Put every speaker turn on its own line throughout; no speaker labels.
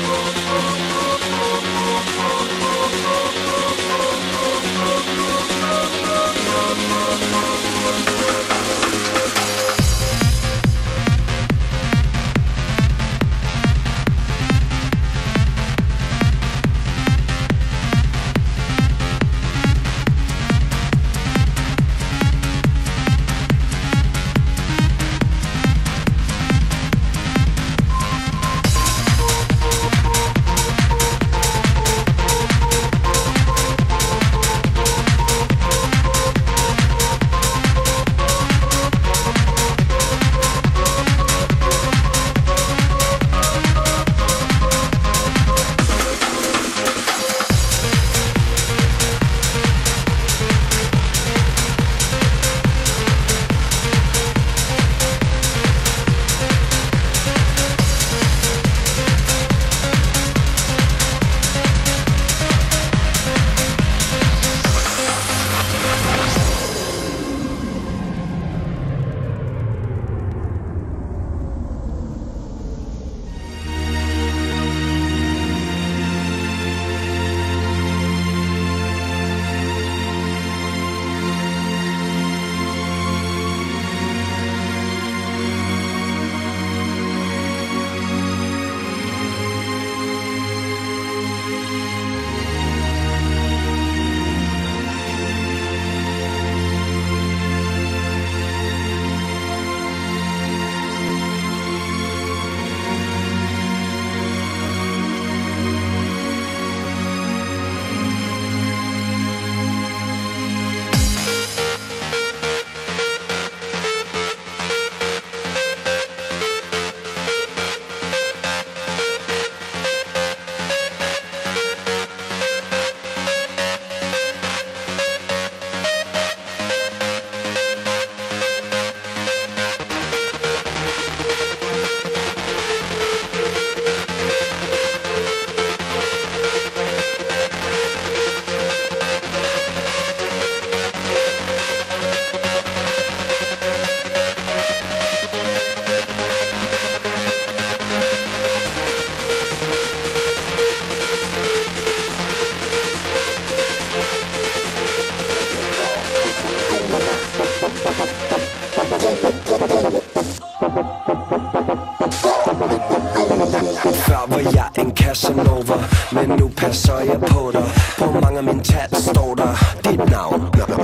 Før var jeg en Casanova, men nu passer jeg på dig. På mange af mine tats står der dit navn.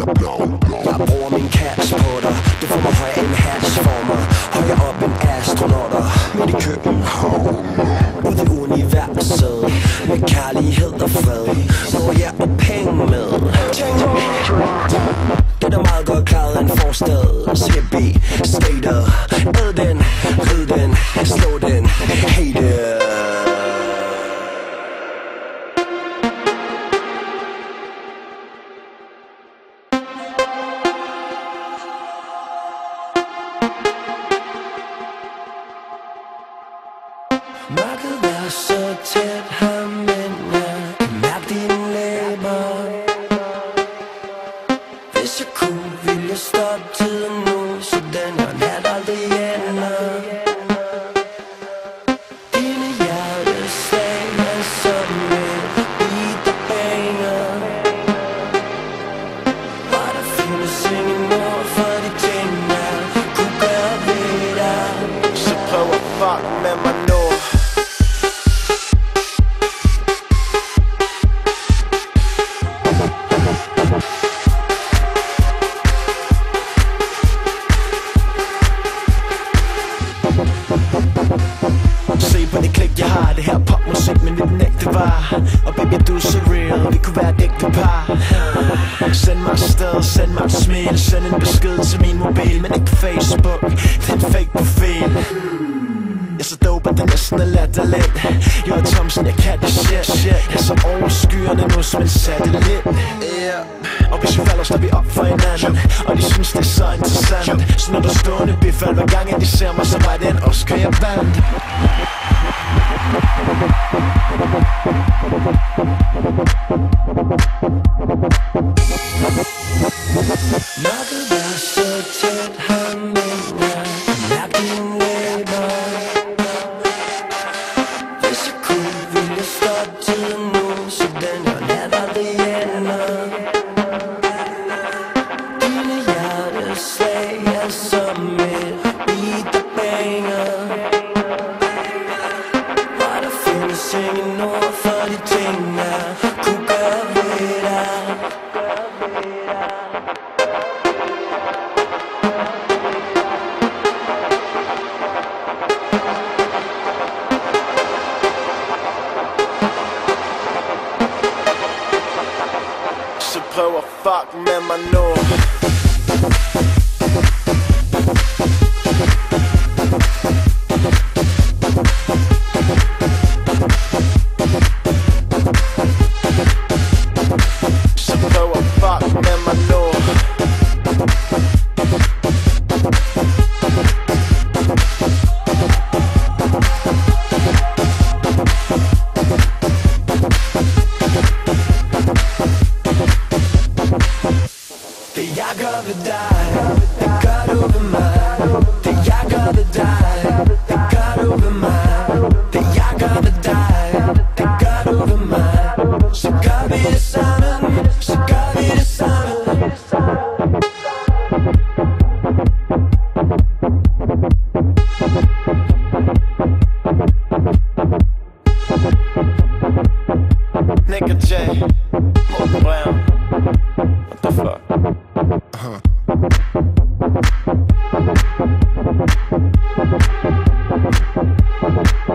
Jeg bruger min cash på dig. Du får mig højere en hash for mig. Højere op en astronauter. Midt i København, ude i universet, med kærlighed og fred. Hvor jeg er penge med. Det er da meget godt klaret af en forstads hippie skater. Æd den, rid den, slå den, hate. Mørket er så tæt her, men jeg kan mærke dine læber. Hvis jeg kunne, ville jeg stoppe tiden nu, så den her nat aldrig ender. Dine hjerteslag er som et beat, der banger. Og der findes ingen ord for de ting, jeg kunne gøre ved dig. Så prøv at fuck med mig nu. Se på det klik, jeg har det her popmusik, men lidt ægte var. Og baby, du er så real, vi kunne være et ægte par. Send mig afsted, send mig et smil, send en besked til min mobil, men ikke Facebook, det er en fake profil. Jeg er så dope, at det næsten er latterligt. Jeg er Thompson, jeg kan det shit. Jeg er så over skyerne nu som en satellit. Og hvis vi falder, står vi op for hinanden. Og de synes det er så interessant. Så når der stående bifald, hver gang at de ser mig, så var det en Oscar, jeg vandt. Mørket er så tæt her, men jeg kan mærke dine læber. Hvis jeg kunne, Alting ord for de ting, jeg kunne gøre ved dig. Så prøv at fuck med mig nu. Det jeg gør ved dig, det gør du ved mig. Det jeg gør ved dig, det gør du ved mig. Det jeg gør ved dig, det gør du ved mig. Så gør vi det sammen, så gør vi det sammen. Nick og Jay, Morten Brown. What the fuck? Uh-huh.